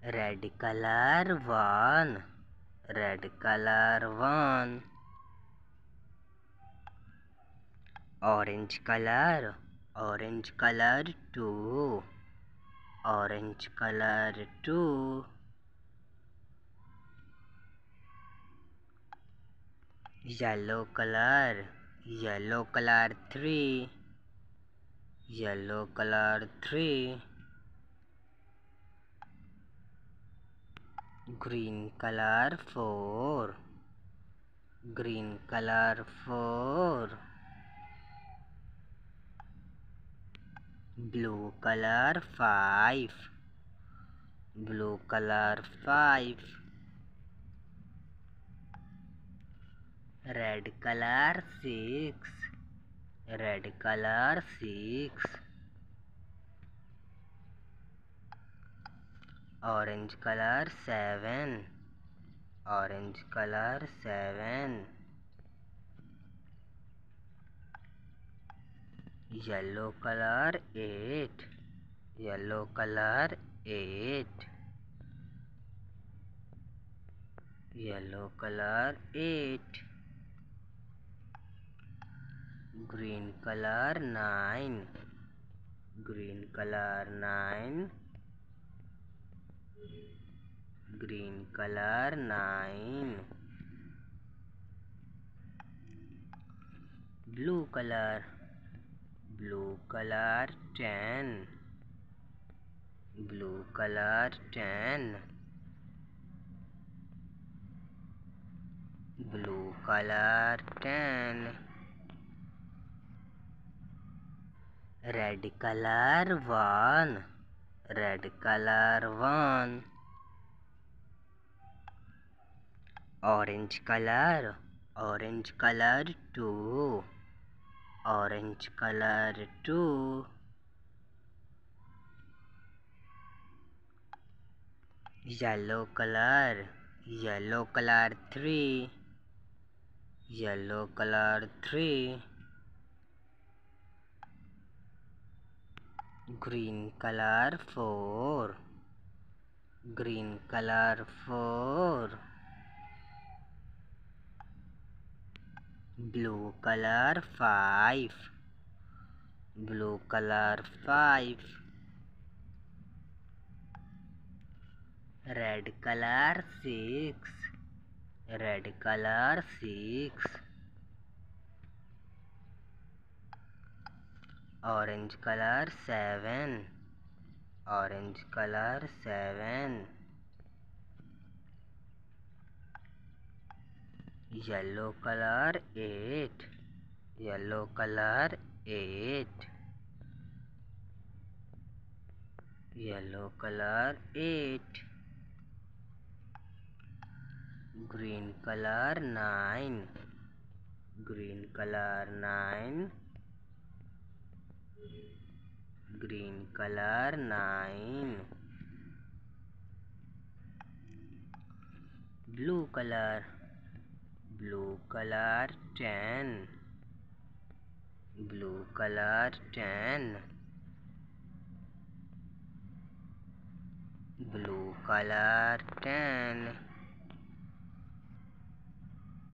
Red color 1. Red color 1. Orange color 2. Orange color 2. Yellow color 3. Yellow color 3. Green color 4. Green color 4. Blue color 5. Blue color 5. Red color 6. Red color 6. Orange color 7. Orange color 7. Yellow color 8. Yellow color 8. Yellow color 8. Green color 9. Green color 9. Green color 9. Blue color 10. Blue color 10. Blue color 10. Red color 1. Red color 1. Orange color 2. Orange color 2. Yellow color 3. Yellow color 3. Green color 4. Green color 4. Blue color 5. Blue color 5. Red color 6. Red color 6. Orange color 7. Orange color 7. Yellow color 8. Yellow color 8. Yellow color 8. Green color 9. Green color 9. Green color 9. Blue color 10. Blue color 10. Blue color 10.